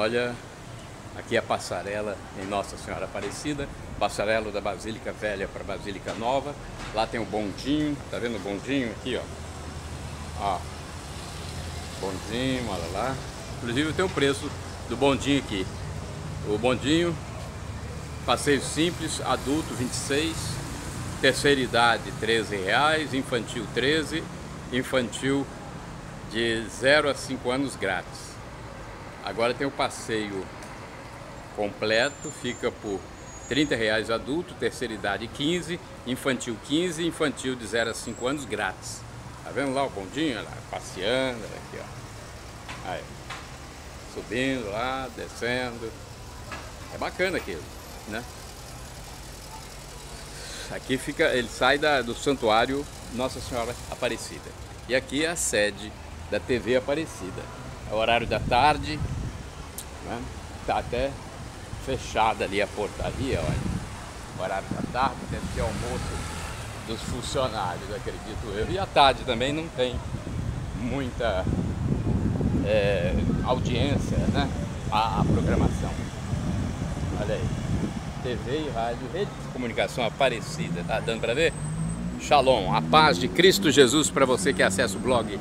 Olha, aqui é a passarela em Nossa Senhora Aparecida, passarela da Basílica Velha para a Basílica Nova. Lá tem o bondinho, tá vendo o bondinho aqui, ó? Ó, bondinho, olha lá. Inclusive tem o preço do bondinho aqui. O bondinho, passeio simples, adulto 26, terceira idade R$13, infantil 13, infantil de 0 a 5 anos grátis. Agora tem o passeio completo, fica por R$30 adulto, terceira idade 15, infantil 15, infantil de 0 a 5 anos grátis. Tá vendo lá o bondinho? Olha lá, passeando, aqui ó. Aí, subindo lá, descendo. É bacana aquilo, né? Aqui fica, ele sai do Santuário Nossa Senhora Aparecida. E aqui é a sede da TV Aparecida. É o horário da tarde, né? Tá até fechada ali a portaria, olha. O horário da tarde deve ter almoço dos funcionários, acredito eu. E à tarde também não tem muita audiência, né? A programação. Olha aí. TV e rádio, rede de comunicação Aparecida, tá dando para ver? Shalom, a paz de Cristo Jesus para você que acessa o blog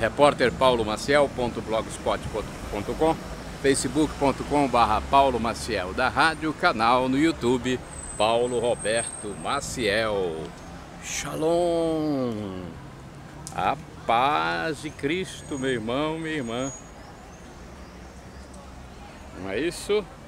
repórterpaulomaciel.blogspot.com, facebook.com/Paulo Maciel da rádio, canal no YouTube Paulo Roberto Maciel. Shalom, a paz de Cristo, meu irmão, minha irmã. Não é isso?